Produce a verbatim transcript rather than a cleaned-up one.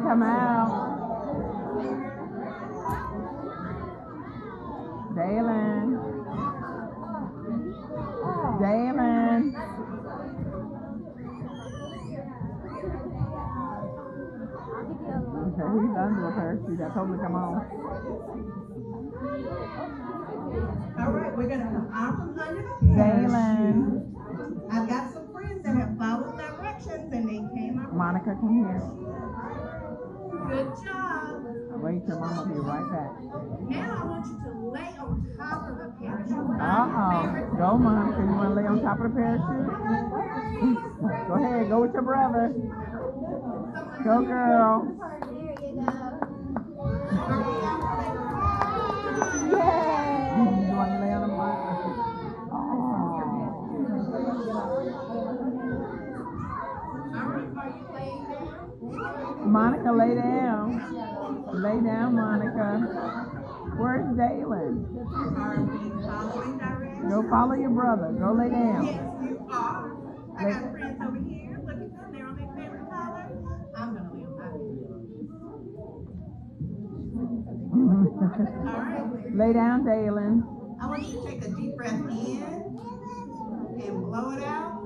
come out. Dalen. Dalen. Okay, he's under the parachute. I told him to come on. All right, we're going to come out from under the parachute. Dalen. I've got some friends that have followed directions and they came out. Monica, come here. Good job. Wait till Mama will be right back. Now I want you to lay on top of the parachute. Uh-oh. Go, Monica. You want to lay on top of the parachute? Go ahead. Go with your brother. Go, girl. Yay! You want to lay on the parachute? Monica, lay down. Lay down, Monica. Where's Dalen? Go follow your brother. Go lay down. Yes, you are. I got friends over here. Look at them. They're on their favorite color. I'm going to lay on my favorite. All right. Lay down, Dalen. I want you to take a deep breath in and blow it out.